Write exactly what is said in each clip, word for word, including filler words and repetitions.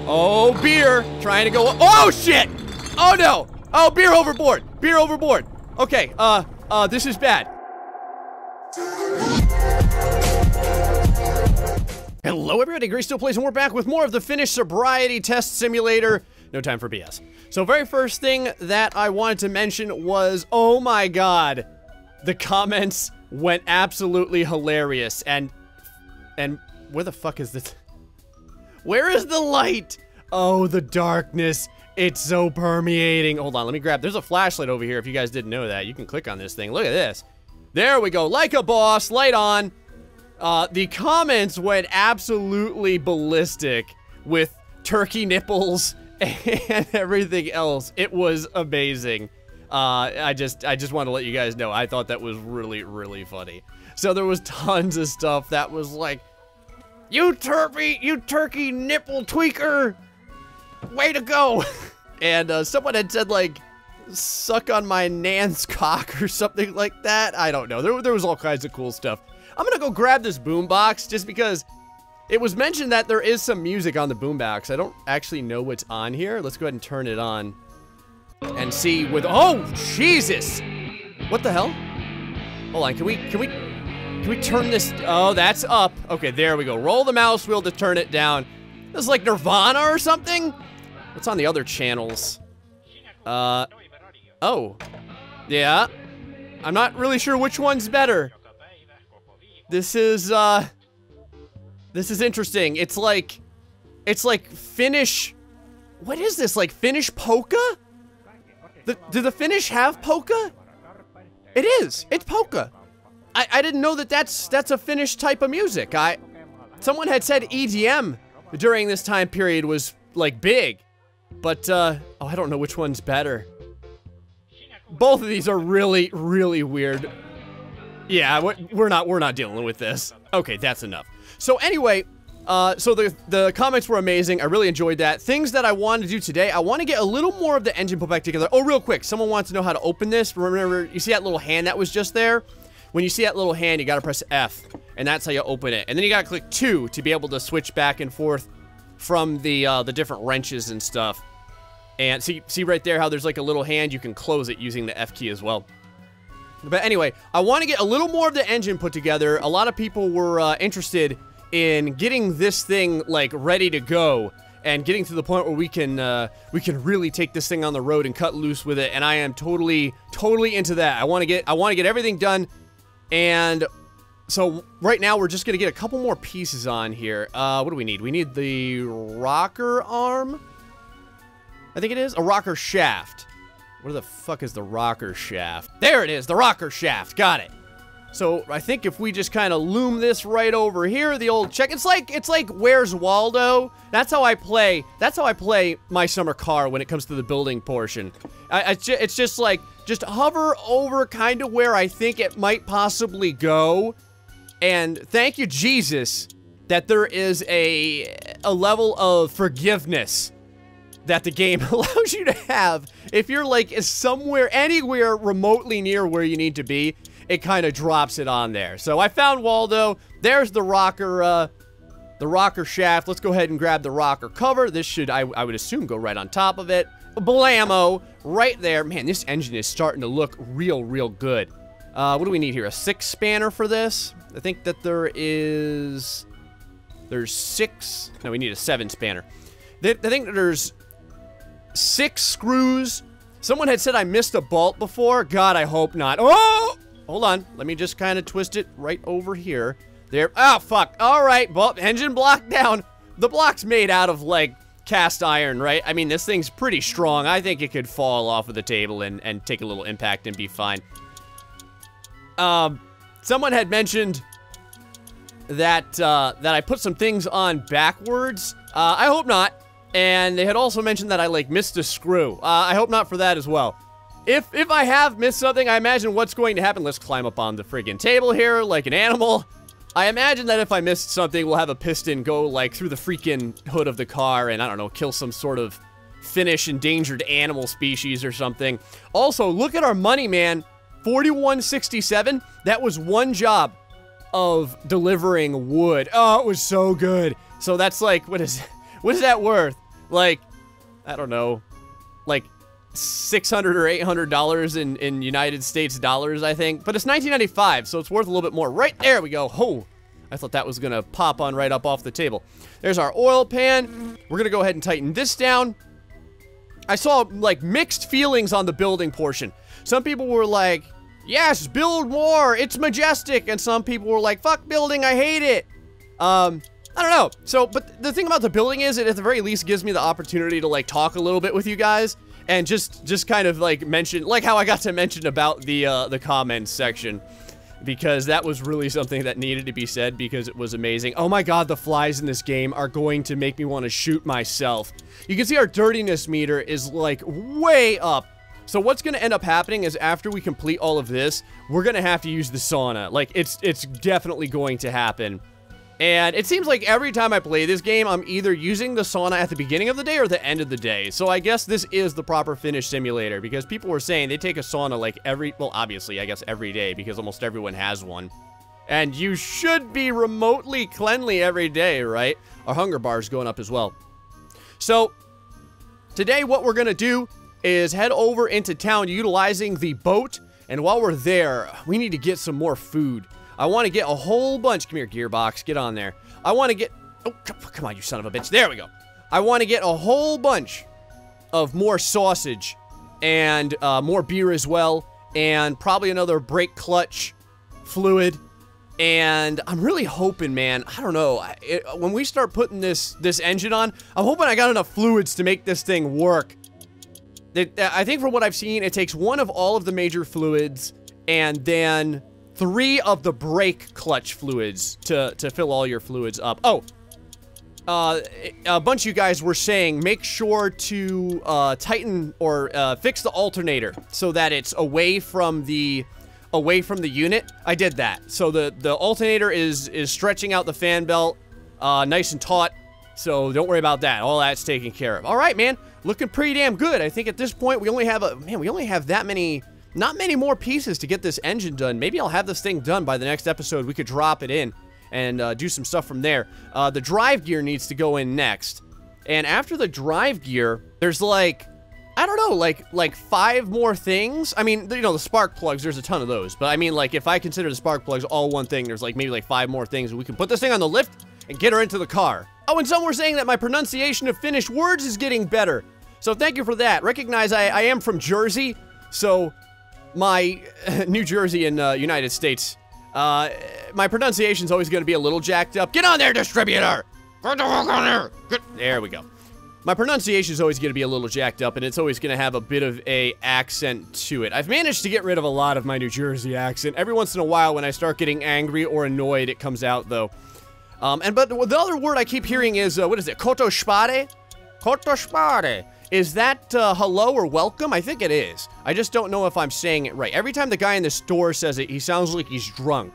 Oh, beer. Trying to go. Oh, shit. Oh, no. Oh, beer overboard. Beer overboard. Okay, uh, uh, this is bad. Hello, everybody. GrayStillPlays, and we're back with more of the Finnish Sobriety Test Simulator. No time for B S. So, very first thing that I wanted to mention was, oh my god, the comments went absolutely hilarious. And, and where the fuck is this? Where is the light? Oh, the darkness. It's so permeating. Hold on, let me grab, there's a flashlight over here if you guys didn't know that. You can click on this thing. Look at this. There we go, like a boss, light on. Uh, the comments went absolutely ballistic with turkey nipples and everything else. It was amazing. Uh, I just, I just want to let you guys know, I thought that was really, really funny. So there was tons of stuff that was like, you turkey, you turkey nipple tweaker, way to go. And uh, someone had said like, suck on my nan's cock or something like that. I don't know, there, there was all kinds of cool stuff. I'm gonna go grab this boombox just because it was mentioned that there is some music on the boombox. I don't actually know what's on here. Let's go ahead and turn it on and see with, oh, Jesus. What the hell? Hold on, can we, can we, can we turn this, oh, that's up. Okay, there we go. Roll the mouse wheel to turn it down. This is like Nirvana or something? What's on the other channels? Uh, oh, yeah. I'm not really sure which one's better. This is, uh, this is interesting. It's like, it's like Finnish, what is this, like Finnish polka? The, do the Finnish have polka? It is, it's polka. I, I didn't know that that's, that's a Finnish type of music. I, someone had said E D M during this time period was, like, big. But, uh, oh, I don't know which one's better. Both of these are really, really weird. Yeah, we're not, we're not dealing with this. Okay, that's enough. So anyway, uh, so the, the comments were amazing. I really enjoyed that. Things that I want to do today, I want to get a little more of the engine put back together. Oh, real quick, someone wants to know how to open this. Remember, you see that little hand that was just there? When you see that little hand, you gotta press F, and that's how you open it. And then you gotta click two to be able to switch back and forth from the, uh, the different wrenches and stuff. And see, see right there how there's like a little hand? You can close it using the F key as well. But anyway, I want to get a little more of the engine put together. A lot of people were uh, interested in getting this thing like ready to go and getting to the point where we can uh, we can really take this thing on the road and cut loose with it. And I am totally totally into that. I want to get I want to get everything done. And so right now we're just gonna get a couple more pieces on here. Uh, what do we need? We need the rocker arm. I think it is a rocker shaft. Where the fuck is the rocker shaft? There it is, the rocker shaft, got it. So I think if we just kind of loom this right over here, the old check, it's like, it's like Where's Waldo? That's how I play, that's how I play My Summer Car when it comes to the building portion. I, I, it's just like, just hover over kind of where I think it might possibly go. And thank you, Jesus, that there is a, a level of forgiveness that the game allows you to have. If you're like somewhere, anywhere remotely near where you need to be, it kind of drops it on there. So I found Waldo. There's the rocker, uh, the rocker shaft. Let's go ahead and grab the rocker cover. This should, I, I would assume, go right on top of it. Blammo, right there. Man, this engine is starting to look real, real good. Uh, what do we need here? A six spanner for this? I think that there is, there's six. No, we need a seven spanner. I think that there's six screws. Someone had said I missed a bolt before. God, I hope not. Oh! Hold on. Let me just kind of twist it right over here. There. Oh, fuck. All right. Well, engine block down. The block's made out of, like, cast iron, right? I mean, this thing's pretty strong. I think it could fall off of the table and, and take a little impact and be fine. Um, someone had mentioned that, uh, that I put some things on backwards. Uh, I hope not. And they had also mentioned that I, like, missed a screw. Uh, I hope not for that as well. If, if I have missed something, I imagine what's going to happen. Let's climb up on the friggin' table here like an animal. I imagine that if I missed something, we'll have a piston go, like, through the freaking hood of the car and, I don't know, kill some sort of Finnish endangered animal species or something. Also, look at our money, man. forty-one sixty-seven. That was one job of delivering wood. Oh, it was so good. So that's like, what is, what is that worth? like, I don't know, like six hundred or eight hundred dollars in, in United States dollars, I think. But it's nineteen ninety-five, so it's worth a little bit more. Right there we go. Oh, I thought that was going to pop on right up off the table. There's our oil pan. We're going to go ahead and tighten this down. I saw, like, mixed feelings on the building portion. Some people were like, yes, build more, it's majestic. And some people were like, fuck building, I hate it. Um, I don't know. So, but the thing about the building is it at the very least gives me the opportunity to, like, talk a little bit with you guys. And just, just kind of, like, mention, like how I got to mention about the, uh, the comments section. Because that was really something that needed to be said because it was amazing. Oh my god, the flies in this game are going to make me want to shoot myself. You can see our dirtiness meter is, like, way up. So what's going to end up happening is after we complete all of this, we're going to have to use the sauna. Like, it's, it's definitely going to happen. And it seems like every time I play this game, I'm either using the sauna at the beginning of the day or the end of the day. So I guess this is the proper finish simulator because people were saying they take a sauna like every, well, obviously, I guess every day because almost everyone has one. And you should be remotely cleanly every day, right? Our hunger bar is going up as well. So today what we're going to do is head over into town utilizing the boat. And while we're there, we need to get some more food. I want to get a whole bunch. Come here, Gearbox. Get on there. I want to get... Oh, come on, you son of a bitch. There we go. I want to get a whole bunch of more sausage and uh, more beer as well. And probably another brake clutch fluid. And I'm really hoping, man, I don't know. It, when we start putting this, this engine on, I'm hoping I got enough fluids to make this thing work. It, I think from what I've seen, it takes one of all of the major fluids and then... three of the brake clutch fluids to, to fill all your fluids up. Oh, uh, a bunch of you guys were saying make sure to uh, tighten or uh, fix the alternator so that it's away from the away from the unit. I did that. So the, the alternator is, is stretching out the fan belt uh, nice and taut. So don't worry about that. All that's taken care of. All right, man. Looking pretty damn good. I think at this point we only have a... Man, we only have that many... Not many more pieces to get this engine done. Maybe I'll have this thing done by the next episode. We could drop it in and uh, do some stuff from there. Uh, the drive gear needs to go in next. And after the drive gear, there's like, I don't know, like like five more things. I mean, you know, the spark plugs, there's a ton of those. But I mean, like, if I consider the spark plugs all one thing, there's like maybe like five more things. We can put this thing on the lift and get her into the car. Oh, and some were saying that my pronunciation of Finnish words is getting better. So thank you for that. Recognize I, I am from Jersey, so... My New Jersey in uh, United States, uh, my pronunciation's always going to be a little jacked up. Get on there, distributor! Get the fuck on there! Get there we go. My pronunciation's always going to be a little jacked up, and it's always going to have a bit of a accent to it. I've managed to get rid of a lot of my New Jersey accent. Every once in a while, when I start getting angry or annoyed, it comes out, though. Um, and but the other word I keep hearing is, uh, what is it? Koto spade? Koto spade. Is that uh, hello or welcome? I think it is. I just don't know if I'm saying it right. Every time the guy in the store says it, he sounds like he's drunk.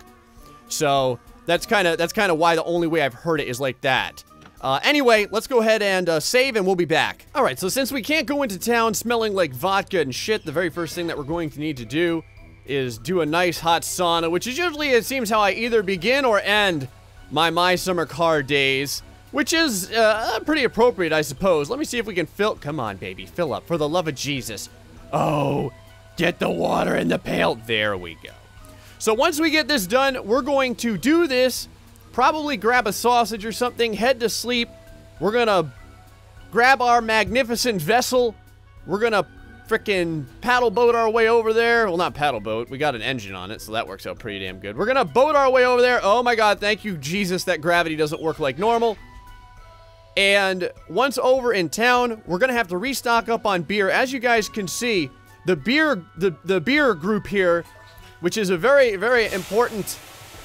So that's kind of that's kind of why the only way I've heard it is like that. Uh, anyway, let's go ahead and uh, save and we'll be back. All right, so since we can't go into town smelling like vodka and shit, the very first thing that we're going to need to do is do a nice hot sauna, which is usually, it seems, how I either begin or end my My Summer Car days. Which is uh, pretty appropriate, I suppose. Let me see if we can fill... Come on, baby. Fill up. For the love of Jesus. Oh, get the water in the pail. There we go. So once we get this done, we're going to do this. Probably grab a sausage or something. Head to sleep. We're going to grab our magnificent vessel. We're going to frickin' paddle boat our way over there. Well, not paddle boat. We got an engine on it, so that works out pretty damn good. We're going to boat our way over there. Oh, my God. Thank you, Jesus, that gravity doesn't work like normal. And once over in town, we're going to have to restock up on beer. As you guys can see, the beer the, the beer group here, which is a very, very important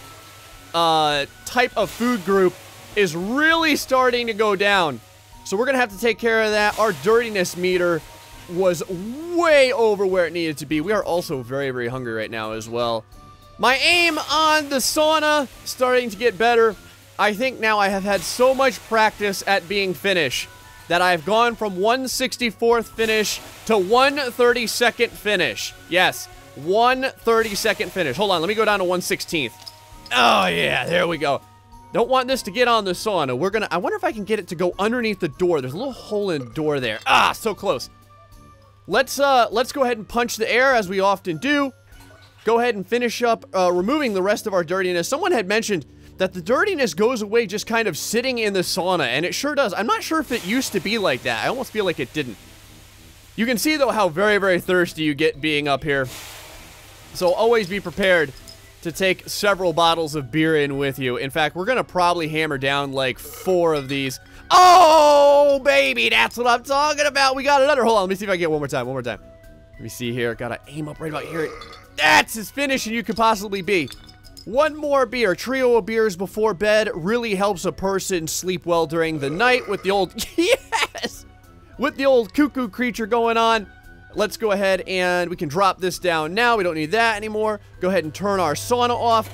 uh, type of food group, is really starting to go down. So we're going to have to take care of that. Our dirtiness meter was way over where it needed to be. We are also very, very hungry right now as well. My aim on the sauna starting to get better. I think now I have had so much practice at being Finnish that I've gone from one sixty-fourth finish to one thirty-second finish. Yes, one thirty-second finish. Hold on, let me go down to one sixteenth. Oh, yeah, there we go. Don't want this to get on the sauna. We're gonna, I wonder if I can get it to go underneath the door. There's a little hole in the door there. Ah, so close. Let's, uh, let's go ahead and punch the air as we often do. Go ahead and finish up, uh, removing the rest of our dirtiness. Someone had mentioned that the dirtiness goes away just kind of sitting in the sauna, and it sure does. I'm not sure if it used to be like that. I almost feel like it didn't. You can see, though, how very, very thirsty you get being up here. So always be prepared to take several bottles of beer in with you. In fact, we're gonna probably hammer down like four of these. Oh, baby, that's what I'm talking about. We got another. Hold on, let me see if I can get one more time, one more time. Let me see here. Gotta aim up right about here. That's as finishing you could possibly be. One more beer. Trio of beers before bed really helps a person sleep well during the night with the old, yes, with the old cuckoo creature going on. Let's go ahead and we can drop this down now. We don't need that anymore. Go ahead and turn our sauna off.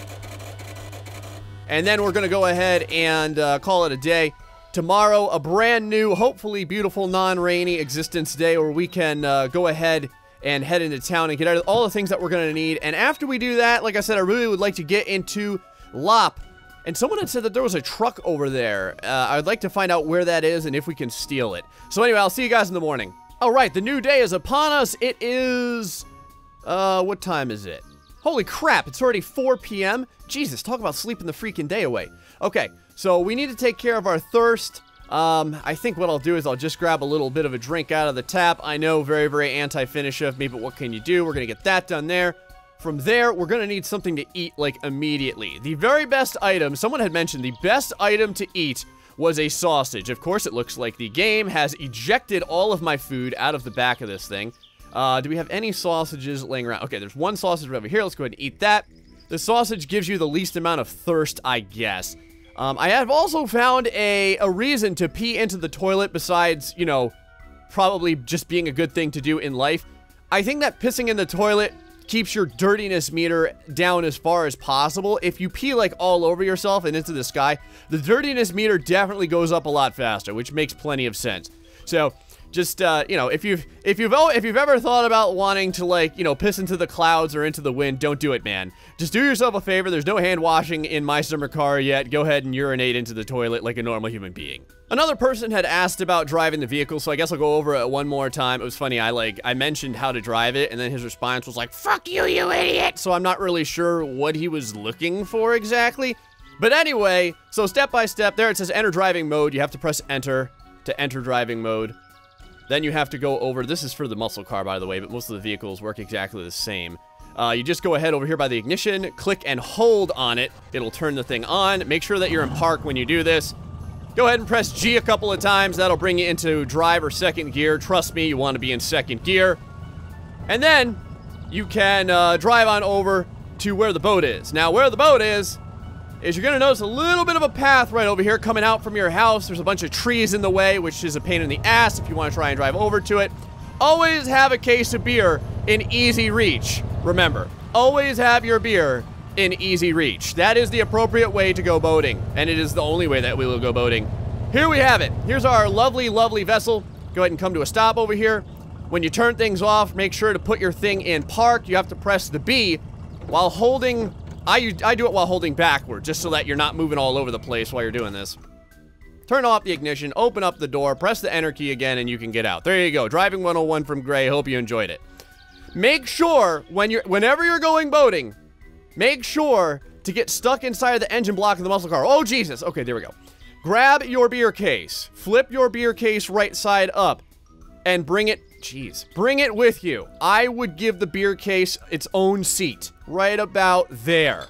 And then we're going to go ahead and uh, call it a day. Tomorrow, a brand new, hopefully beautiful, non-rainy existence day where we can uh, go ahead and head into town and get out of all the things that we're going to need. And after we do that, like I said, I really would like to get into Lop. And someone had said that there was a truck over there. Uh, I'd like to find out where that is and if we can steal it. So anyway, I'll see you guys in the morning. All right, the new day is upon us. It is, uh, what time is it? Holy crap, it's already four P M Jesus, talk about sleeping the freaking day away. Okay, so we need to take care of our thirst. Um, I think what I'll do is I'll just grab a little bit of a drink out of the tap. I know, very, very anti-finish of me, but what can you do? We're gonna get that done there. From there, we're gonna need something to eat, like, immediately. The very best item, someone had mentioned, the best item to eat was a sausage. Of course, it looks like the game has ejected all of my food out of the back of this thing. Uh, do we have any sausages laying around? Okay, there's one sausage right over here. Let's go ahead and eat that. The sausage gives you the least amount of thirst, I guess. Um, I have also found a, a reason to pee into the toilet besides, you know, probably just being a good thing to do in life. I think that pissing in the toilet keeps your dirtiness meter down as far as possible. If you pee like all over yourself and into the sky, the dirtiness meter definitely goes up a lot faster, which makes plenty of sense. So just, uh, you know, if you've, if you've, if you've ever thought about wanting to, like, you know, piss into the clouds or into the wind, don't do it, man. Just do yourself a favor. There's no hand washing in my summer car yet. Go ahead and urinate into the toilet like a normal human being. Another person had asked about driving the vehicle, so I guess I'll go over it one more time. It was funny, I, like, I mentioned how to drive it, and then his response was like, fuck you, you idiot! So I'm not really sure what he was looking for exactly. But anyway, so step by step, there it says enter driving mode. You have to press enter to enter driving mode. Then you have to go over, this is for the muscle car, by the way, but most of the vehicles work exactly the same. Uh, you just go ahead over here by the ignition, click and hold on it. It'll turn the thing on. Make sure that you're in park when you do this. Go ahead and press G a couple of times. That'll bring you into drive or second gear. Trust me, you want to be in second gear. And then you can uh, drive on over to where the boat is. Now, where the boat is, is you're going to notice a little bit of a path right over here coming out from your house. There's a bunch of trees in the way, which is a pain in the ass if you want to try and drive over to it. Always have a case of beer in easy reach. Remember, always have your beer in easy reach. That is the appropriate way to go boating, and it is the only way that we will go boating. Here we have it. Here's our lovely, lovely vessel. Go ahead and come to a stop over here. When you turn things off, make sure to put your thing in park. You have to press the B while holding... I, I do it while holding backward, just so that you're not moving all over the place while you're doing this. Turn off the ignition, open up the door, press the enter key again, and you can get out. There you go. Driving one oh one from Gray. Hope you enjoyed it. Make sure, when you're, whenever you're going boating, make sure to get stuck inside of the engine block of the muscle car. Oh, Jesus. Okay, there we go. Grab your beer case. Flip your beer case right side up. And bring it... Jeez. Bring it with you. I would give the beer case its own seat. Right about there.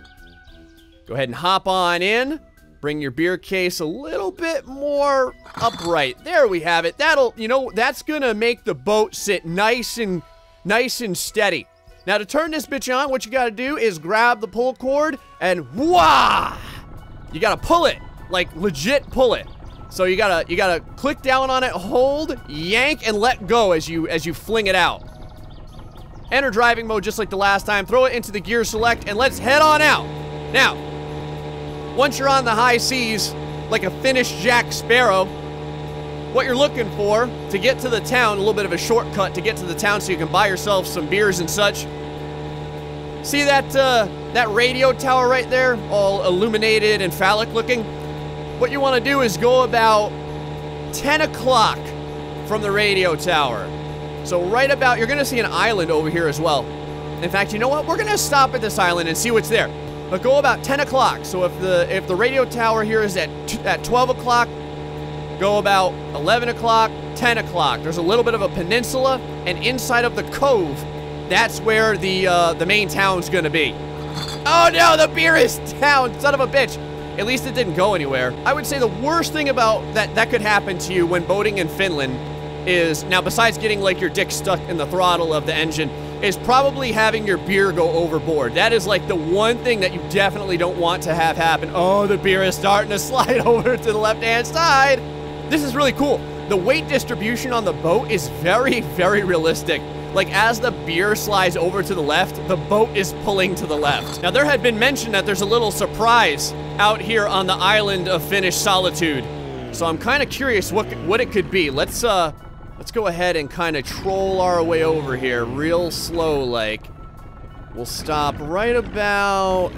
Go ahead and hop on in. Bring your beer case a little bit more upright. There we have it. That'll, you know, that's gonna make the boat sit nice and, nice and steady. Now, to turn this bitch on, what you gotta do is grab the pull cord and wah! You gotta pull it. Like, legit pull it. So you gotta, you gotta click down on it, hold, yank, and let go as you, as you fling it out. Enter driving mode just like the last time. Throw it into the gear select, and let's head on out. Now, once you're on the high seas, like a Finnish Jack Sparrow, what you're looking for to get to the town, a little bit of a shortcut to get to the town so you can buy yourself some beers and such. See that, uh, that radio tower right there, all illuminated and phallic looking, what you want to do is go about ten o'clock from the radio tower. So right about, you're going to see an island over here as well. In fact, you know what? We're going to stop at this island and see what's there. But go about ten o'clock. So if the if the radio tower here is at, at twelve o'clock, go about eleven o'clock, ten o'clock. There's a little bit of a peninsula, and inside of the cove, that's where the uh, the main town's going to be. Oh no, the beer is down, son of a bitch. At least it didn't go anywhere. I would say the worst thing about that that could happen to you when boating in Finland is, now besides getting like your dick stuck in the throttle of the engine, is probably having your beer go overboard. That is like the one thing that you definitely don't want to have happen. Oh, the beer is starting to slide over to the left-hand side. This is really cool. The weight distribution on the boat is very, very realistic. Like, as the beer slides over to the left, the boat is pulling to the left. Now, there had been mention that there's a little surprise out here on the island of Finnish Solitude. So I'm kind of curious what, what it could be. Let's, uh... Let's go ahead and kind of troll our way over here real slow like. We'll stop right about,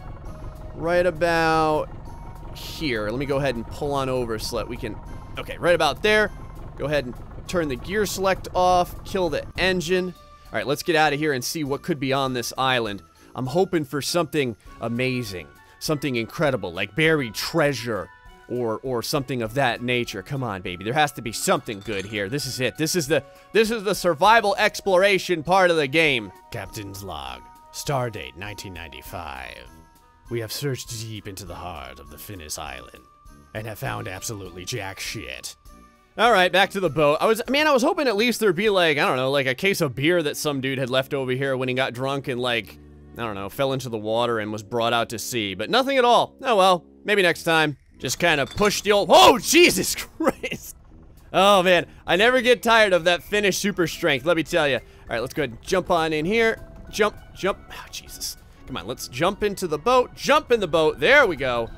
right about here. Let me go ahead and pull on over so that we can, okay, right about there. Go ahead and turn the gear select off, kill the engine. All right, let's get out of here and see what could be on this island. I'm hoping for something amazing, something incredible, like buried treasure. Or, or something of that nature. Come on, baby. There has to be something good here. This is it. This is the this is the survival exploration part of the game. Captain's log. Stardate nineteen ninety-five. We have searched deep into the heart of the Finnish island and have found absolutely jack shit. All right, back to the boat. I was, man, I was hoping at least there'd be like, I don't know, like a case of beer that some dude had left over here when he got drunk and like, I don't know, fell into the water and was brought out to sea, but nothing at all. Oh well, maybe next time. Just kind of push the old, oh, Jesus Christ. Oh, man, I never get tired of that Finnish super strength, let me tell you. All right, let's go ahead and jump on in here. Jump, jump, oh, Jesus. Come on, let's jump into the boat, jump in the boat, there we go.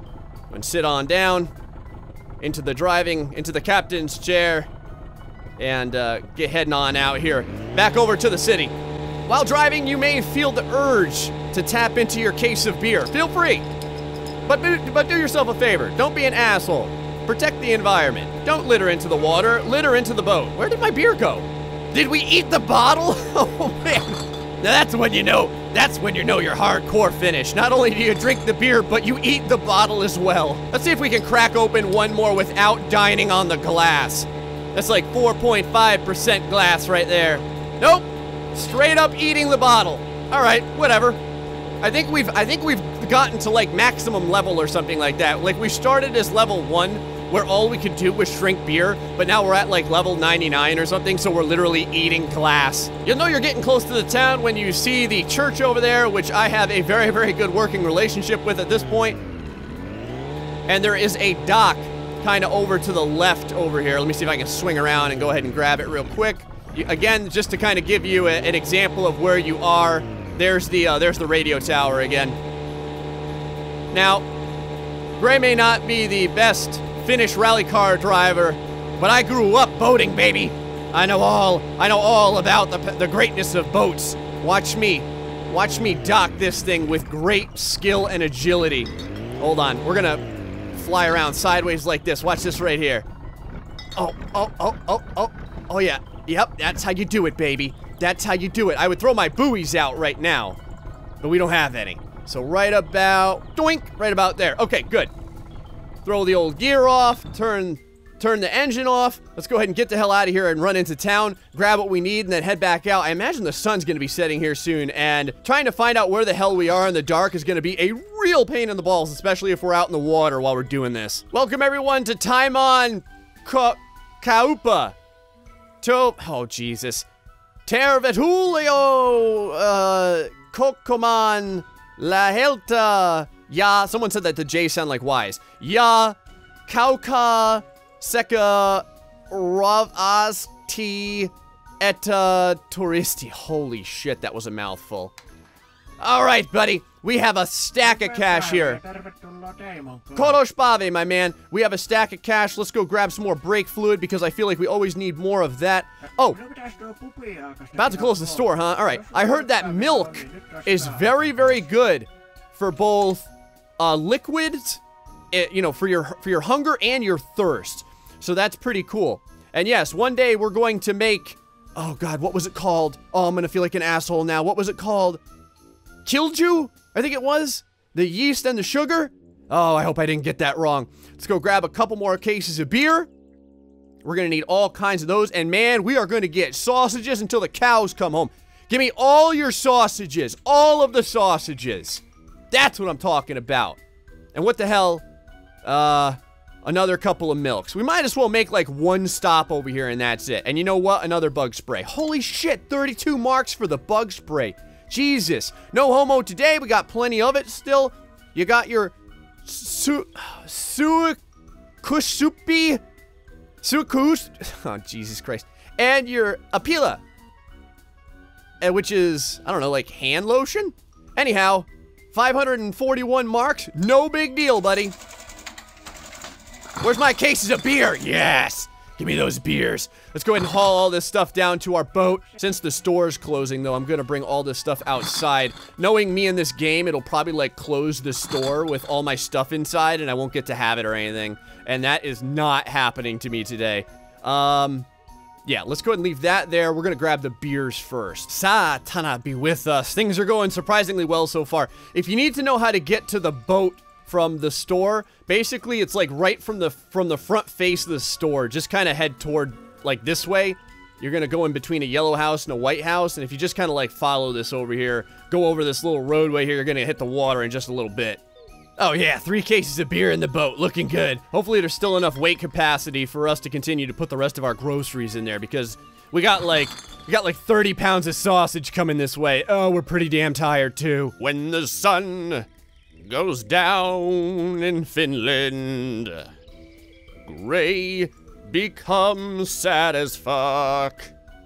And sit on down, into the driving, into the captain's chair, and uh, get heading on out here, back over to the city. While driving, you may feel the urge to tap into your case of beer. Feel free. But, but do yourself a favor. Don't be an asshole. Protect the environment. Don't litter into the water. Litter into the boat. Where did my beer go? Did we eat the bottle? Oh, man. Now that's when you know, that's when you know you're hardcore Finnish. Not only do you drink the beer, but you eat the bottle as well. Let's see if we can crack open one more without dining on the glass. That's like four point five percent glass right there. Nope. Straight up eating the bottle. All right, whatever. I think we've I think we've gotten to like maximum level or something like that. Like we started as level one where all we could do was drink beer, but now we're at like level ninety-nine or something, so we're literally eating glass. You'll know you're getting close to the town when you see the church over there, which I have a very, very good working relationship with at this point. And there is a dock kind of over to the left over here. Let me see if I can swing around and go ahead and grab it real quick. You, again, just to kind of give you a, an example of where you are. There's the uh, there's the radio tower again. Now, Gray may not be the best Finnish rally car driver, but I grew up boating, baby. I know all I know all about the the greatness of boats. Watch me, watch me dock this thing with great skill and agility. Hold on, we're gonna fly around sideways like this. Watch this right here. Oh, oh, oh, oh, oh, oh yeah, yep. That's how you do it, baby. That's how you do it. I would throw my buoys out right now, but we don't have any. So right about, doink, right about there. Okay, good. Throw the old gear off, turn turn the engine off. Let's go ahead and get the hell out of here and run into town, grab what we need, and then head back out. I imagine the sun's gonna be setting here soon, and trying to find out where the hell we are in the dark is gonna be a real pain in the balls, especially if we're out in the water while we're doing this. Welcome everyone to Time on Ka Kaupa. To, oh Jesus. Tervetulio, uh, Kokoman, La Helta, Ya, someone said that the J sound like Y's. Ya, Kauka, Seka, Ravasti, Eta, Turisti. Holy shit, that was a mouthful. All right, buddy. We have a stack of cash here. Kodos Bave, my man. We have a stack of cash. Let's go grab some more brake fluid because I feel like we always need more of that. Oh, about to close the store, huh? All right. I heard that milk is very, very good for both uh, liquids, it, you know, for your for your hunger and your thirst. So that's pretty cool. And yes, one day we're going to make. Oh God, what was it called? Oh, I'm gonna feel like an asshole now. What was it called? Kilju? I think it was. The yeast and the sugar? Oh, I hope I didn't get that wrong. Let's go grab a couple more cases of beer. We're gonna need all kinds of those. And man, we are gonna get sausages until the cows come home. Give me all your sausages. All of the sausages. That's what I'm talking about. And what the hell? Uh, another couple of milks. We might as well make like one stop over here and that's it. And you know what? Another bug spray. Holy shit, thirty-two marks for the bug spray. Jesus. No homo today. We got plenty of it still. You got your su suikusupi sukus. Oh, Jesus Christ. And your apila. And which is, I don't know, like hand lotion? Anyhow, five hundred forty-one marks. No big deal, buddy. Where's my cases of beer? Yes. Give me those beers. Let's go ahead and haul all this stuff down to our boat. Since the store's closing, though, I'm gonna bring all this stuff outside. Knowing me in this game, it'll probably, like, close the store with all my stuff inside, and I won't get to have it or anything. And that is not happening to me today. Um, yeah, let's go ahead and leave that there. We're gonna grab the beers first. Satana be with us. Things are going surprisingly well so far. If you need to know how to get to the boat from the store, basically it's like right from the from the front face of the store. Just kind of head toward like this way. You're gonna go in between a yellow house and a white house, and if you just kind of like follow this over here, go over this little roadway here, you're gonna hit the water in just a little bit. Oh yeah, three cases of beer in the boat, looking good. Hopefully there's still enough weight capacity for us to continue to put the rest of our groceries in there, because we got like we got like thirty pounds of sausage coming this way. Oh, we're pretty damn tired too. When the sun goes down in Finland, Gray becomes sad as fuck,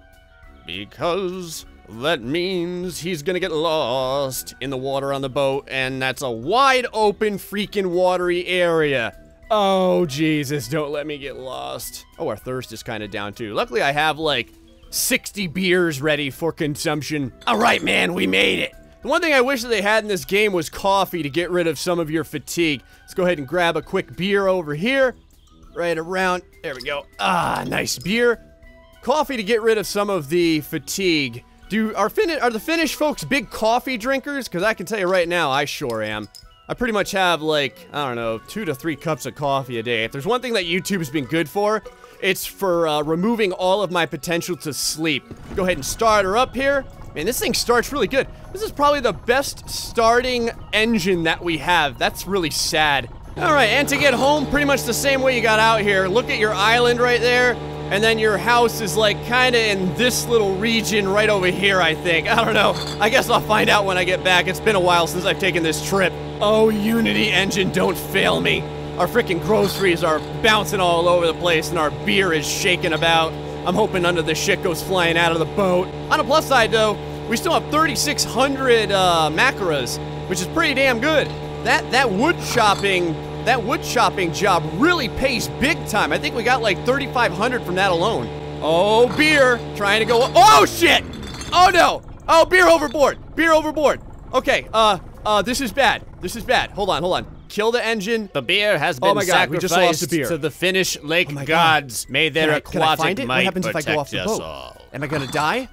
because that means he's gonna get lost in the water on the boat, and that's a wide open freaking watery area. Oh Jesus, don't let me get lost. Oh, our thirst is kind of down too. Luckily I have like sixty beers ready for consumption. All right, man, we made it. The one thing I wish that they had in this game was coffee to get rid of some of your fatigue. Let's go ahead and grab a quick beer over here. Right around, there we go. Ah, nice beer. Coffee to get rid of some of the fatigue. Do, are, Fin are the Finnish folks big coffee drinkers? Because I can tell you right now, I sure am. I pretty much have like, I don't know, two to three cups of coffee a day. If there's one thing that YouTube's been good for, it's for uh, removing all of my potential to sleep. Go ahead and start her up here. Man, this thing starts really good. This is probably the best starting engine that we have. That's really sad. All right, and to get home, pretty much the same way you got out here. Look at your island right there, and then your house is like kind of in this little region right over here, I think. I don't know. I guess I'll find out when I get back. It's been a while since I've taken this trip. Oh, Unity engine, don't fail me. Our freaking groceries are bouncing all over the place, and our beer is shaking about. I'm hoping none of this shit goes flying out of the boat. On the plus side, though, we still have thirty-six hundred uh, macros, which is pretty damn good. That that wood chopping, that wood chopping job really pays big time. I think we got like thirty-five hundred from that alone. Oh, beer, trying to go. Oh shit! Oh no! Oh, beer overboard! Beer overboard! Okay, uh, uh, this is bad. This is bad. Hold on, hold on. Kill the engine. The beer has been oh my God, we just lost the beer. to the Finnish lake oh gods. May their can I, aquatic can I find it? might What happens if I go off the boat? all. Am I gonna die?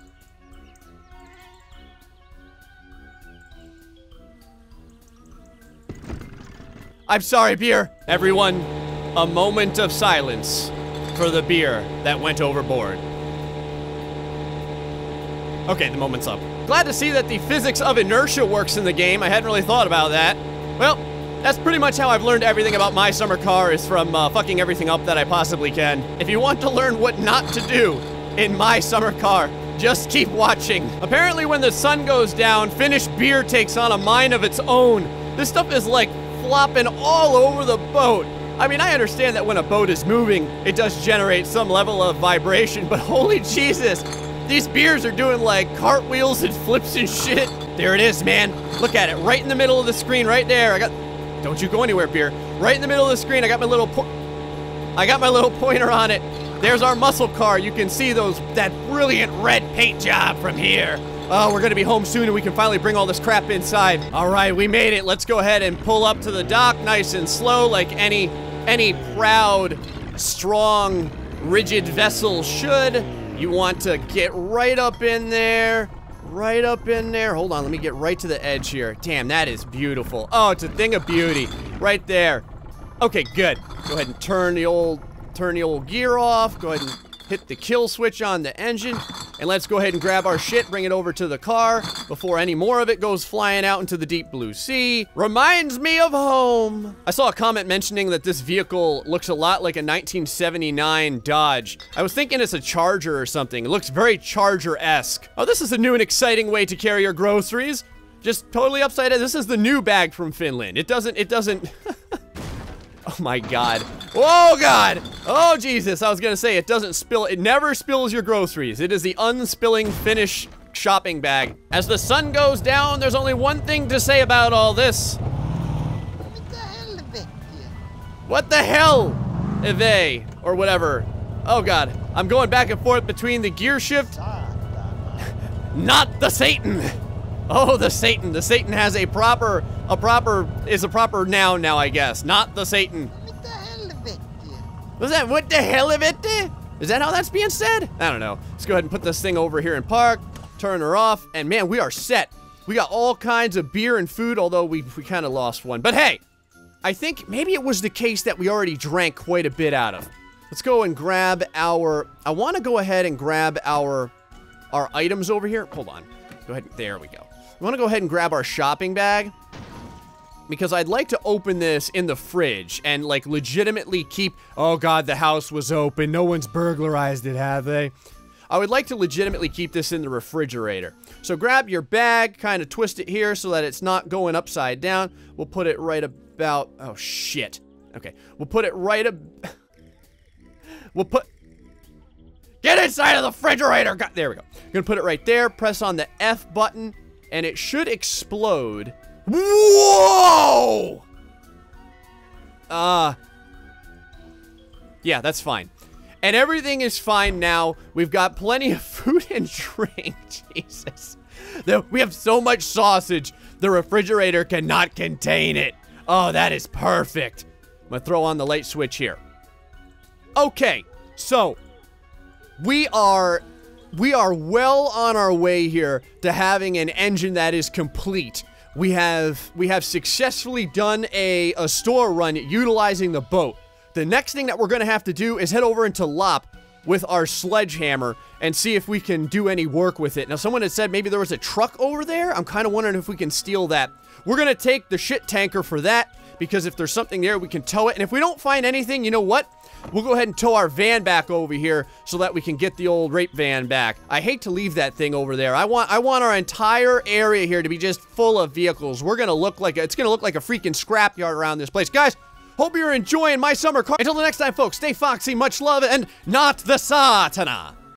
I'm sorry, beer. Everyone, a moment of silence for the beer that went overboard. Okay, the moment's up. Glad to see that the physics of inertia works in the game. I hadn't really thought about that. Well, that's pretty much how I've learned everything about my summer car, is from uh, fucking everything up that I possibly can. If you want to learn what not to do in my summer car, just keep watching. Apparently when the sun goes down, Finnish beer takes on a mind of its own. This stuff is like flopping all over the boat. I mean, I understand that when a boat is moving, it does generate some level of vibration, but holy Jesus, These beers are doing like cartwheels and flips and shit. There it is, man. Look at it, right in the middle of the screen, right there. I got, don't you go anywhere, beer. Right in the middle of the screen, I got my little, po I got my little pointer on it. There's our muscle car. You can see those, that brilliant red paint job from here. Oh, we're gonna be home soon and we can finally bring all this crap inside. All right, we made it. Let's go ahead and pull up to the dock nice and slow like any, any proud, strong, rigid vessel should. You want to get right up in there, right up in there. Hold on, let me get right to the edge here. Damn, that is beautiful. Oh, it's a thing of beauty, right there. Okay, good. Go ahead and turn the old, turn the old gear off. Go ahead and hit the kill switch on the engine. And let's go ahead and grab our shit, bring it over to the car before any more of it goes flying out into the deep blue sea. Reminds me of home. I saw a comment mentioning that this vehicle looks a lot like a nineteen seventy-nine Dodge. I was thinking it's a Charger or something. It looks very Charger-esque. Oh, this is a new and exciting way to carry your groceries. Just totally upside down. This is the new bag from Finland. It doesn't, it doesn't... Oh my God. Oh God. Oh Jesus. I was gonna say it doesn't spill. It never spills your groceries. It is the unspilling Finnish shopping bag. As the sun goes down, there's only one thing to say about all this. What the hell? Eve, or whatever. Oh God. I'm going back and forth between the gear shift. Not the Satan. Oh, the Satan. The Satan has a proper, a proper, is a proper noun now, I guess. Not the Satan. Was that, what the hell of it? Is that how that's being said? I don't know. Let's go ahead and put this thing over here in park, turn her off, and man, we are set. We got all kinds of beer and food, although we, we kind of lost one. But hey, I think maybe it was the case that we already drank quite a bit out of. Let's go and grab our, I want to go ahead and grab our, our items over here. Hold on. Go ahead. There we go. I want to go ahead and grab our shopping bag because I'd like to open this in the fridge and like legitimately keep, oh God, the house was open. No one's burglarized it, have they? I would like to legitimately keep this in the refrigerator. So grab your bag, kind of twist it here so that it's not going upside down. We'll put it right about, oh shit. Okay, we'll put it right ab- We'll put, get inside of the refrigerator. God, there we go. I'm gonna put it right there, press on the F button, and it should explode. Whoa! Uh, yeah, that's fine. And everything is fine now. We've got plenty of food and drink. Jesus. The, we have so much sausage, the refrigerator cannot contain it. Oh, that is perfect. I'm gonna throw on the light switch here. Okay, so we are we are well on our way here to having an engine that is complete. We have we have successfully done a, a store run utilizing the boat. The next thing that we're gonna have to do is head over into Lop with our sledgehammer and see if we can do any work with it. Now, someone had said maybe there was a truck over there. I'm kind of wondering if we can steal that. We're gonna take the shit tanker for that, because if there's something there, we can tow it. And if we don't find anything, you know what? We'll go ahead and tow our van back over here so that we can get the old rape van back. I hate to leave that thing over there. I want I want our entire area here to be just full of vehicles. We're gonna look like a, it's gonna look like a freaking scrapyard around this place. Guys, hope you're enjoying my summer car. Until the next time, folks, stay foxy, much love, and not the Satana.